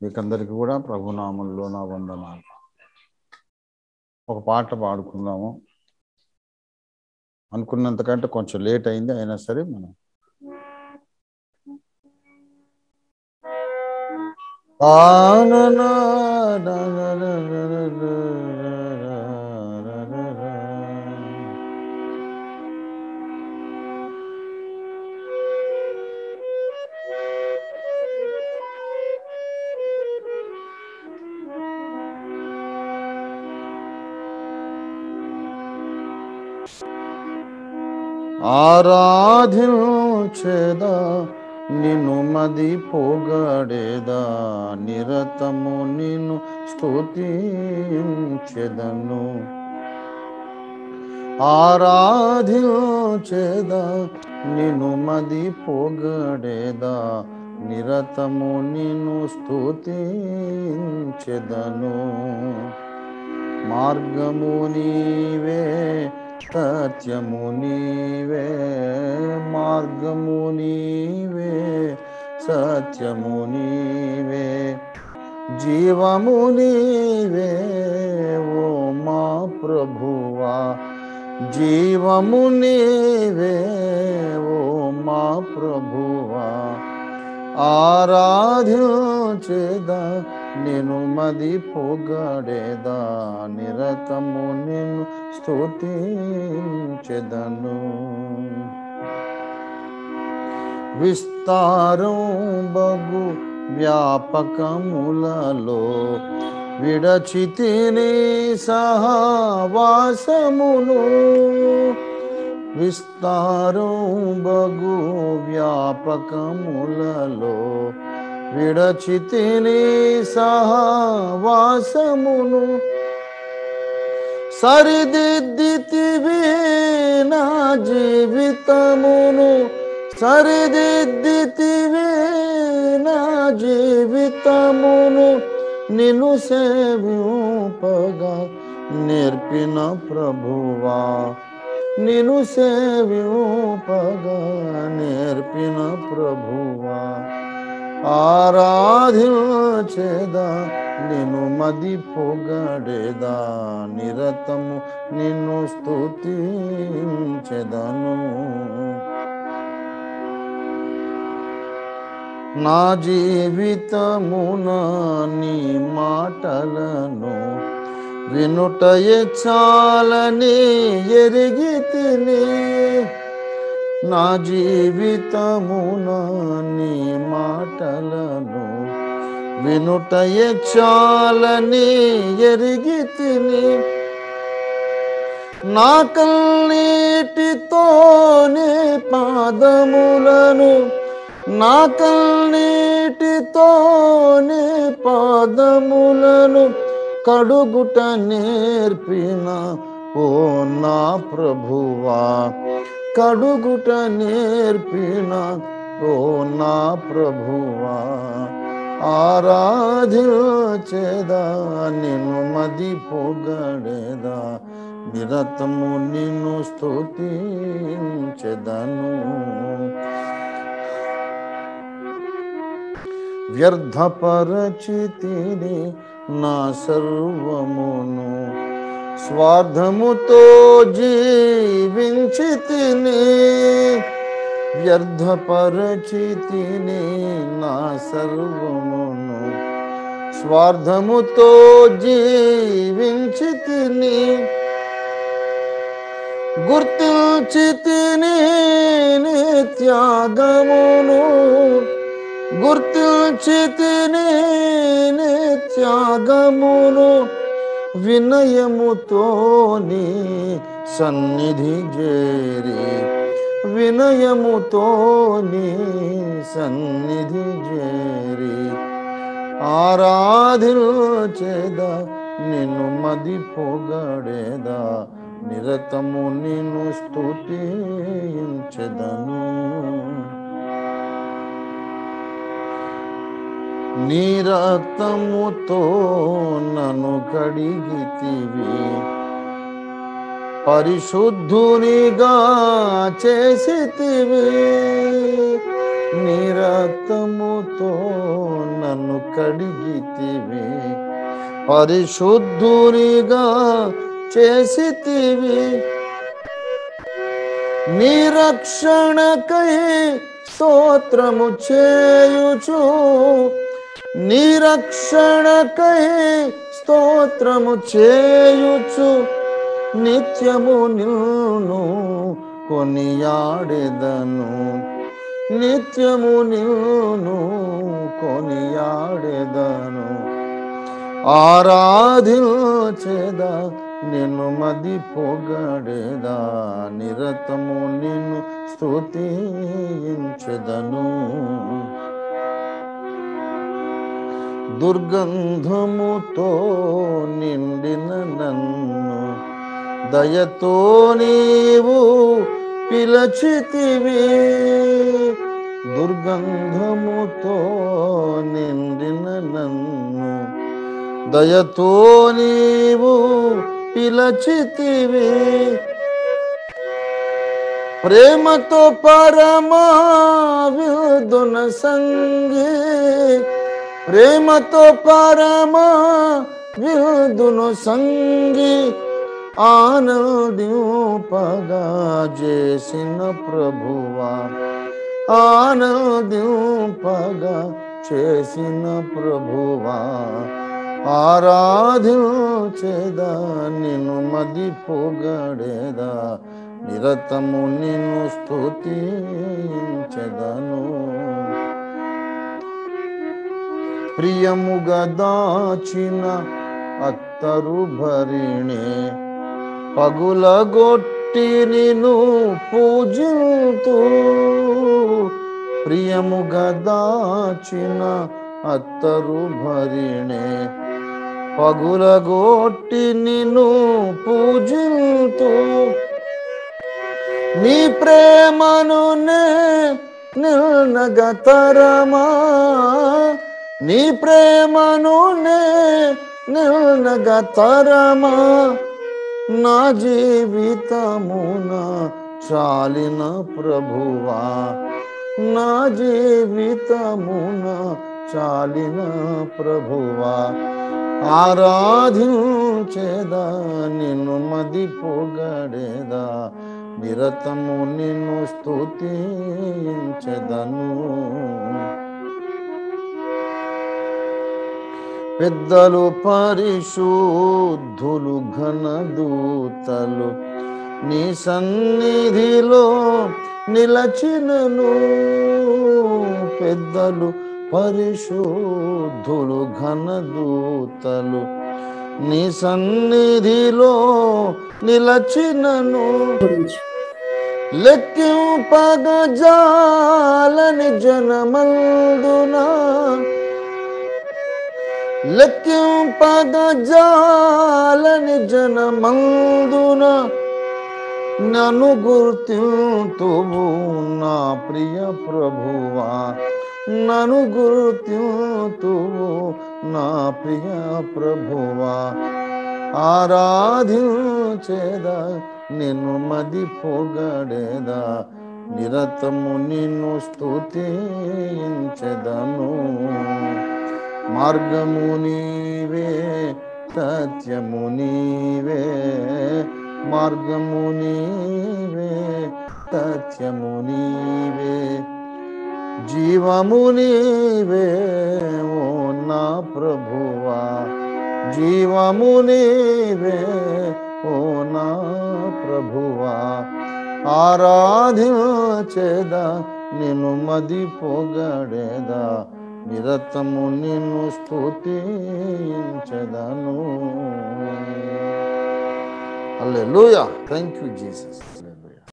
మీకందరికీ కూడా ప్రభునామంలో నా వందనాలు. ఒక పాట పాడుకుందాము. అనుకున్నంతకంటే కొంచెం లేట్ అయింది, అయినా సరే మనం ఆరాధించేదా నిన్ను మది పొగడేదా, నిరతము నిన్ను స్తుతించెదను. ఆరాధించేదా నిన్ను మది పొగడేదా, నిరతము నిన్ను స్తుతించెదను. మార్గము నీవే, సత్యము నీవే, మార్గము నీవే, సత్యము నీవే, జీవము నీవే ఓ మా ప్రభువా, జీవము నీవే ఓ మా ప్రభువా. ఆరాధించేదా నిన్ను మది పొగడేదా, నిరతము నిన్ను స్తుతించెదను. విస్తారం బగు వ్యాపకములలో విడచితిని సహవాసమును. విస్తారం బగు వ్యాపకములలో విడచితిని సహవాసమును. సరిదిద్దితివి నా జీవితమును, సరిదిద్దితివి నా జీవితమును, నిన్ను సేవింపగా నేర్పిన ప్రభువా, నిన్ను సేవింపగా నేర్పిన ప్రభువా. ఆరాధించేదా నిన్ను మది పొగడేదా, నిరతము నిన్ను స్తుతించెదను. నా జీవితమున నీ మాటలను వినుటయే చాలని ఎరిగితిని. నా జీవితమున నీ మాటలను వినుటయే చాలని ఎరిగితిని. నా కన్నీటితోనే పాదములను, నా కన్నీటితోనే పాదములను కడుగుట నేర్పిన ఓ నా ప్రభువా, కడుగుట నేర్పిన ఓ నా ప్రభువా. ఆరాధించేదా నిన్ను మది పొగడేదా, నిరతము నిన్ను స్తుతించెదను. వ్యర్థపరచితిని నా సర్వమును, స్వార్థముతో జీవించితిని. వ్యర్థపరచితిని నా సర్వమును, స్వార్థముతో జీవించితిని. గుర్తించితిని నీ త్యాగమును, గుర్తించితిని నీ త్యాగమును, వినయముతో నీ సన్నిధి చేరి, వినయముతో నీ సన్నిధి చేరి. ఆరాధించేదా నిన్ను మది పొగడేదా, నిరతము నిన్ను స్తుతించెదను. నీ రక్తముతో నన్ను కడిగితివి, పరిశుద్ధునిగా చేసితివి. నీ రక్తముతో నన్ను కడిగితివి, పరిశుద్ధునిగా చేసితివి. నీ రక్షణకై స్తోత్రము చేయుచు, నీ రక్షణకై స్తోత్రము చేయుచు, నిత్యము నిన్ను కొనియాడెదను, నిత్యము నిన్ను కొనియాడెదను. ఆరాధించెదా నిన్ను మది పొగడెదా, నిరతము నిన్ను స్తుతించెదను. దుర్గంధముతో నిండిన నన్ను దయతో నీవు పిలచితివి, దుర్గంధముతో నిండిన నన్ను దయతో నీవు పిలచితివి. ప్రేమతో పరమా విదున సంగి, ప్రేమతో పరమా విదును సంగి, ఆనందింపగా చేసిన ప్రభువా, ఆనందింపగా చేసిన ప్రభువా. ఆరాధించెదా నిన్ను మది పొగడెదా, నిరతము నిన్ను స్తుతించెదను. ప్రియముగా దాచిన అత్తరు భరిణే, పగులగొట్టి నిన్ను పూజింతు, ప్రియముగా దాచిన అత్తరు భరిణే, పగులగొట్టి నిన్ను పూజింతు. నీ ప్రేమను నిల్నగతరమా, నీ ప్రేమను నిల్నగతరమా, నా జీవితమున చాలిన ప్రభువా, నా జీవితమున చాలిన ప్రభువా. ఆరాధించెదా నిన్ను మది పొగడెదా, నిరతము నిన్ను స్తుతించెదను. పెద్దలు పరిశుద్ధులు ఘనదూతలు నీ సన్నిధిలో నిలచినను, పెద్దలు పరిశుద్ధులు ఘనదూతలు నీ సన్నిధిలో నిలచినను, లెక్కింపగజాలని జనమందునా, లెక్కింపగజాలని జనమందున, నన్ను గుర్తింతువు నా ప్రియ ప్రభువా, నన్ను గుర్తింతువు నా ప్రియ ప్రభువా. ఆరాధించెదా నిన్ను మది పొగడెదా, నిరతము నిన్ను స్తుతించెదను. మార్గము నీవే, సత్యము నీవే, మార్గము నీవే, సత్యము నీవే, జీవము నీవే ఓ నా ప్రభువా, జీవము నీవే ఓ నా ప్రభువా. ఆరాధించెదా నిన్ను మది పొగడెదా, నిరతము నిన్ను స్తుతించెదను. హల్లెలూయా. Thank you Jesus.